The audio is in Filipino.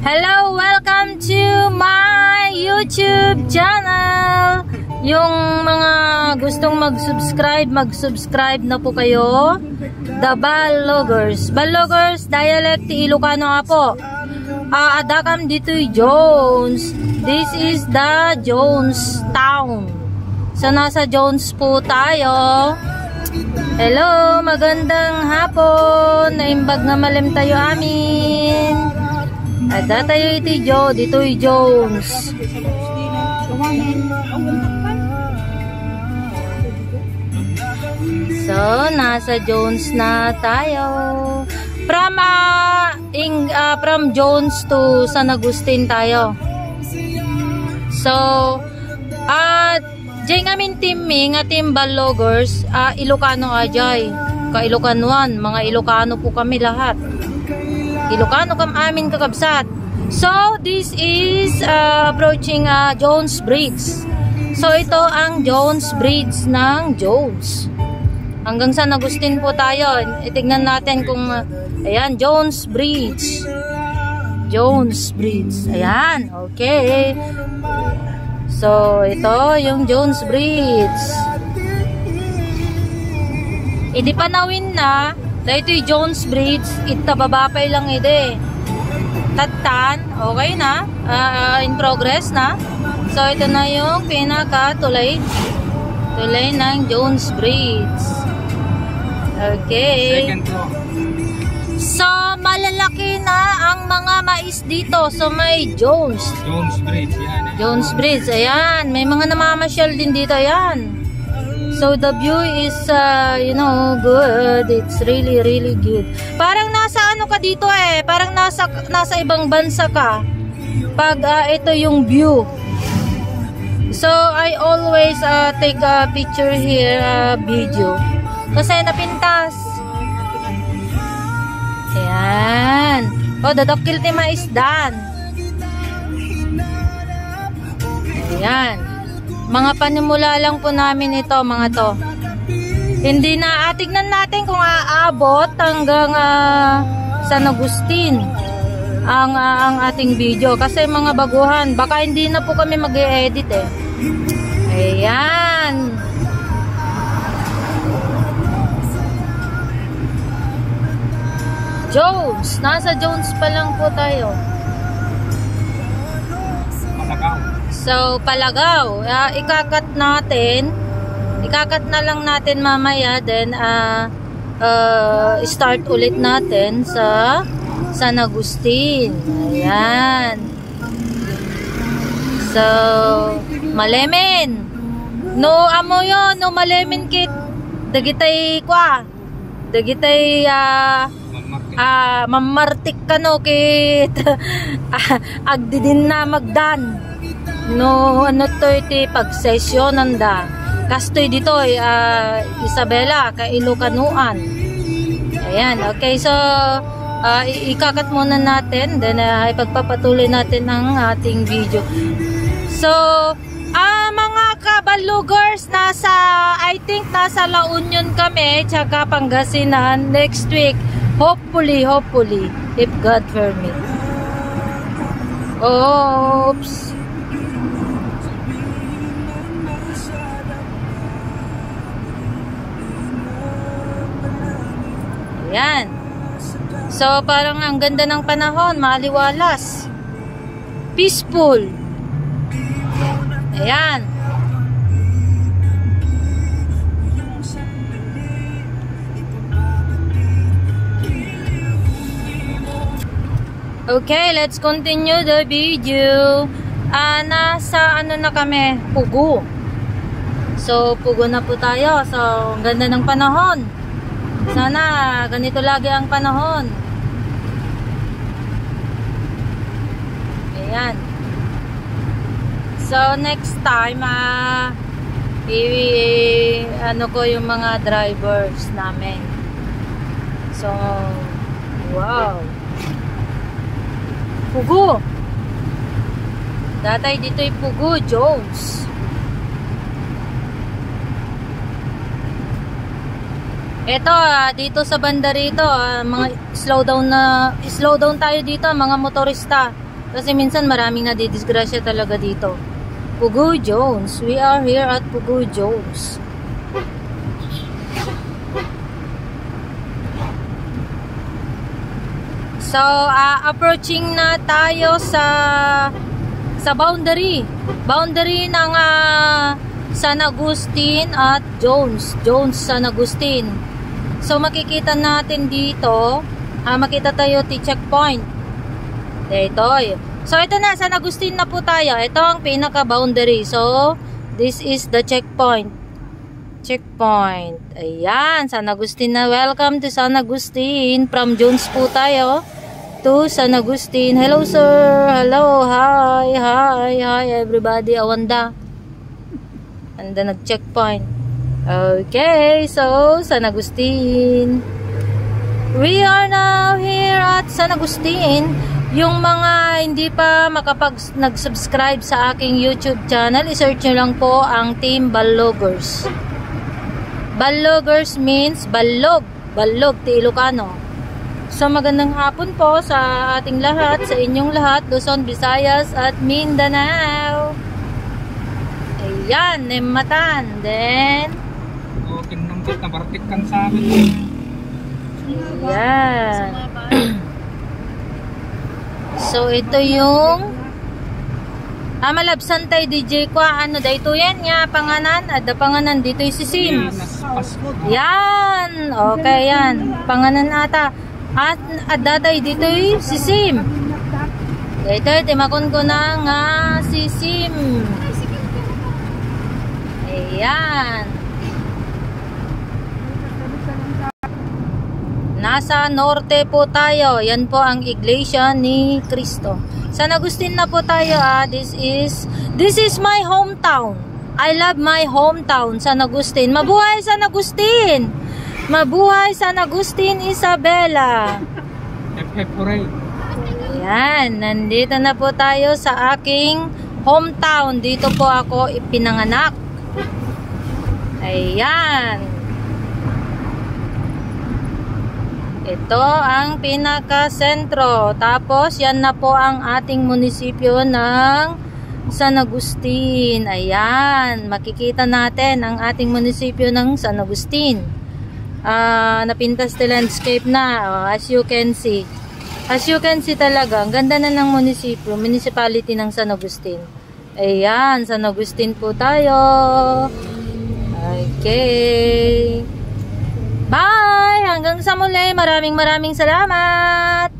Hello, welcome to my YouTube channel. Yung mga gustong mag-subscribe na po kayo. The Balogers. Balogers, dialect ti Ilocano nga po. Adakam dito'y Jones. This is the Jones Town. So, nasa Jones po tayo. Hello, magandang hapon. Naimbag na malim tayo amin. Ada tayo iti dito'y Jones. So, nasa Jones na tayo. From Jones to San Agustin tayo. So, diyan ngamin nga team Balogers, Ilocano ajay. Ka-Ilocanuan, mga Ilocano po kami lahat. Ilocano kam amin kakabsat. So, this is approaching Jones Bridge. So, ito ang Jones Bridge ng Jones. Hanggang San Agustin po tayo. Itignan natin kung, ayan, Jones Bridge. Jones Bridge. Ayan, okay. So, ito yung Jones Bridge. Hindi pa nawin na. Dahil ito'y Jones Bridge, itababapay lang ide. Tatan, okay na. In progress na. So, ito na yung pinaka-tulay ng Jones Bridge. Okay. So, malalaki na ang mga mais dito. So, may Jones Bridge. Yan. Jones Bridge, ayan. May mga namamasyal din dito, ayan. So the view is, good. It's really, really good. Parang nasa ano ka dito eh. Parang nasa ibang bansa ka. Pag ito yung view. So I always take a picture here, video. Kasi napintas. Ayan. O, dadakil ti maisdan. Ayan. Mga panimula lang po namin ito, mga to. Hindi na, tignan natin kung aabot hanggang San Agustin ang ating video. Kasi mga baguhan, baka hindi na po kami mag-e-edit eh. Ayan. Jones, nasa Jones pa lang po tayo. So, Palagaw, ikakat na lang natin mamaya, then start ulit natin sa San Agustin. Ayan. So, Malemen. No, amo yun, no Malemen kit. Dagitay mamartik ka no kit. Agdi din na magdan. No, ano to iti pag-sesyonan da. Kastoy dito Isabela, ka-Ilocanuan. Ayan, okay. So, ikakat muna natin. Then, ipagpapatuloy natin ang ating video. So, mga kabalugers, I think nasa La Union kami, tsaka Pangasinan next week. Hopefully, if God permit. Oops. Ayan. So, parang ang ganda ng panahon, maliwalas. Peaceful. Ayan. Okay, let's continue the video. Nasa ano na kami? Pugo. So, Pugo na po tayo. So, ang ganda ng panahon. Sana ganito lagi ang panahon. Ayan. So next time ano ko yung mga drivers namin. So wow. Pugo. Datay dito'y Pugo, Jones. Ito, dito sa banda rito, mga slow down tayo dito, mga motorista. Kasi minsan maraming nadidisgrasya talaga dito. Pugoy Jones. We are here at Pugoy Jones. So, approaching na tayo sa boundary ng San Agustin at Jones San Agustin. So makikita natin dito, makita tayo ti checkpoint dito. So ito na, San Agustin na po tayo. Ito ang pinaka boundary. So this is the checkpoint. Ayan, San Agustin na. Welcome to San Agustin. From Jones po tayo to San Agustin. Hello sir, hello, hi everybody. Awanda nag-checkpoint. Okay, so San Agustin. We are now here at San Agustin. Yung mga hindi pa nag-subscribe sa aking YouTube channel, i-search nyo lang po ang Team Balogers. Balogers means balog ti Ilocano. So magandang hapon po sa ating lahat, sa inyong lahat, Luzon, Visayas at Mindanao. Ayan, Nematan. Then okay nang nabartik kan sa amin. Ayan. So ito yung malabsan tayo DJ ko. Ano dito yan nga panganan? Ada panganan dito yung sisim. Yan. Okay yan. Panganan ata. At daday dito yung sisim. Dito timakon ko na nga sisim. Ayan. Nasa norte po tayo. Yan po ang Iglesia ni Cristo. San Agustin na po tayo. This is my hometown. I love my hometown, San Agustin. Mabuhay San Agustin! Mabuhay San Agustin, Isabela. Yan, nandito na po tayo sa aking hometown. Dito po ako ipinanganak. Ayan. Ito ang pinaka-sentro. Tapos yan na po ang ating munisipyo ng San Agustin. Ayan, makikita natin ang ating munisipyo ng San Agustin. Napintas the landscape na, as you can see. As you can see talaga, ang ganda na ng municipality ng San Agustin. Ayan, San Agustin po tayo. Okay. Bye! Hanggang sa muli. Maraming salamat!